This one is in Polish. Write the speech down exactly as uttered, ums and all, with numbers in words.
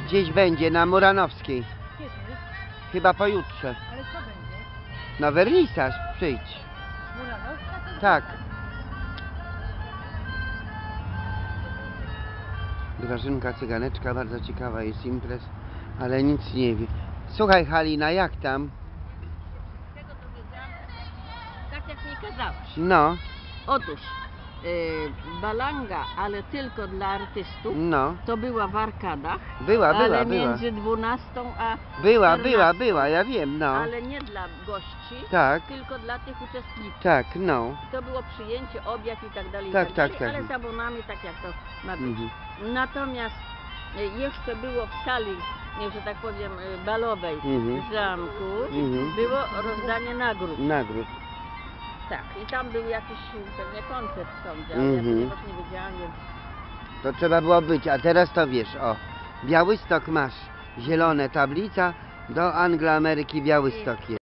gdzieś będzie na Muranowskiej. Kiedy? Chyba pojutrze. Ale co będzie? Na wernisaż przyjdź. Muranowska? To Tak. Grażynka Cyganeczka, bardzo ciekawa jest imprez, ale nic nie wie. Słuchaj Halina, jak tam? Tego dowiedziałam, tak jak mi kazałeś. No, Otóż yy, balanga, ale tylko dla artystów, no. to była w arkadach, Była, była, ale była. między dwunastą a Była, czternastą, była, była, ja wiem, no. ale nie dla gości, Tak, tylko dla tych uczestników. tak, no. To było przyjęcie, obiad i tak dalej, i Tak, tak, tak, dalej, tak. ale z abonami tak jak to ma być. Mhm. Natomiast y, jeszcze było w sali, y, że tak powiem, y, balowej Mhm. w zamku, Mhm. było rozdanie nagród. Nagród. Tak, i tam był jakiś pewnie koncert sądzę, ale Mhm. ja ponieważ nie wiedziałam, więc To trzeba było być, a teraz to wiesz, o. Białystok masz, zielone tablica, do Anglo-Ameryki Białystok jest.